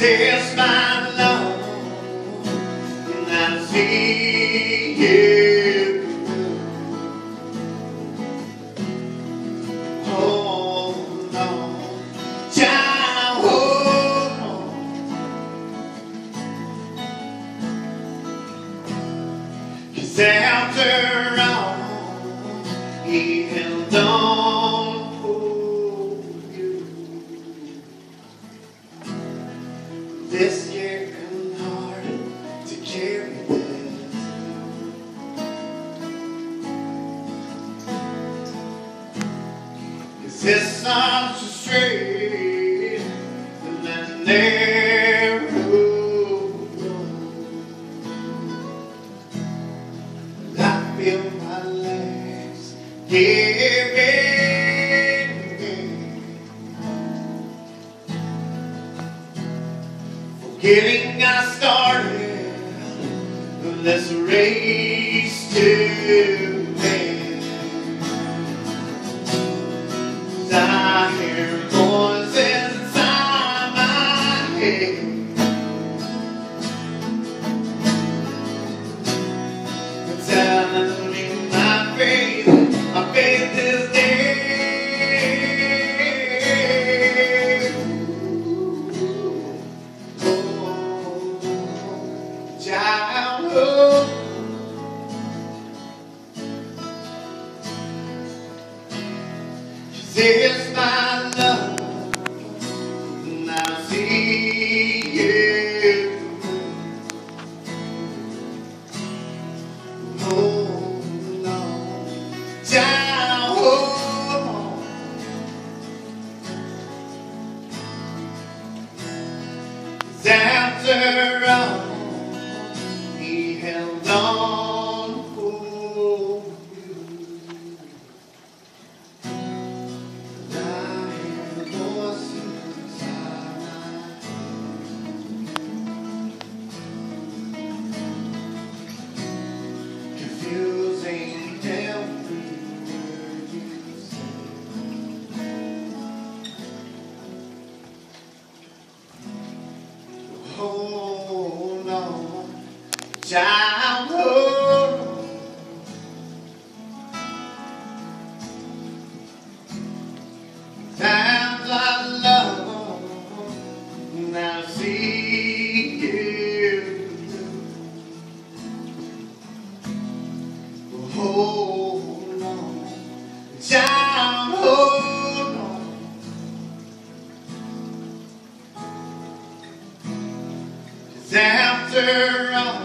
It's my love, and I see you. Hold on, child, hold on. 'Cause after all, he held on for you. This year and hard to carry this. 'Cause it's such a straight and a narrow road. I feel my legs giving. Getting I started, let's race to end. I hear voices inside my head telling me my faith is dead. Childhood, 'cause it's my love, and I see you. Hold on, childhood, 'cause after all, he held on for you. And I hear voices inside my head, confusing every word you say. Hold on, childhood, times I love, and I see you. Hold on, childhood, 'cause after all,